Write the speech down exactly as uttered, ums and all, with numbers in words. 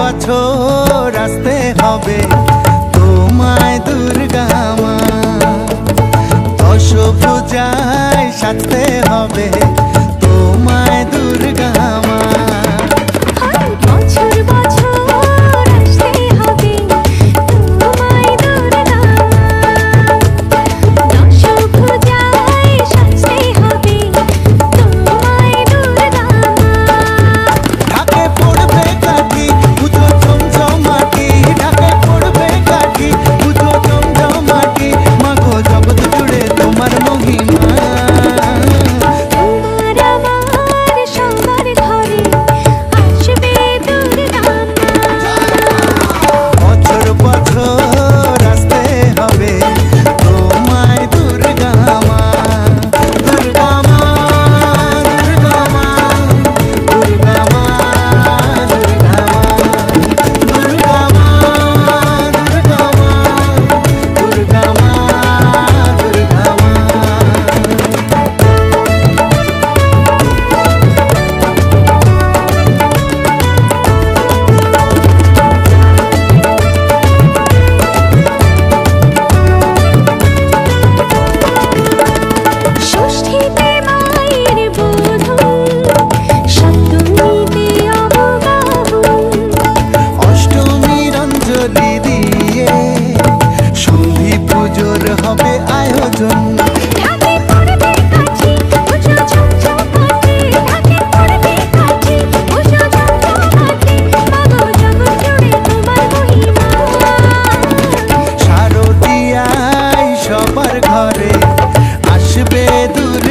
বছর আসতে হবে তোমায় দুর্গা মা, দশ পূজায় সাজতে হবে তোমায় দুর্গা মা। বছর বছর আসতে হবে তোমায় দুর্গা মা, দশ পূজায় সাজতে হবে তোমায় দুর্গা মা। ঢাকে পড়বে কাঠি পুজো চমচমাটি, ঢাকে পড়বে কাঠি পুজো চমচমাটি, মাগো জগৎ জুড়ে তোমার মহিমা। তোমার আমার সবার ঘরে আসবে দুর্গা মা। বছর বছর আসতে হবে তোমায় দুর্গা মা, দুর্গা মা, দুর্গা মা, দুর্গা মা, দুর্গা মা, দুর্গা মা, দুর্গা মা, দুর্গা মা, দুর্গা মা। ষষ্ঠীতে মায়ের বোধন, সপ্তমীতে অবগাহন, অষ্টমীর অঞ্জলি দিয়ে সন্ধি পুজোর হবে আয়োজন। ঢাকে পড়বে কাঠি পুজো ঝমঝমাটি, ঢাকে পড়বে কাঠি পুজো ঝমঝমাটি, মাগো জগৎ জুড়ে তোমার মহিমা। শারদিয়ায় সবার ঘরে আসবে দুর্গা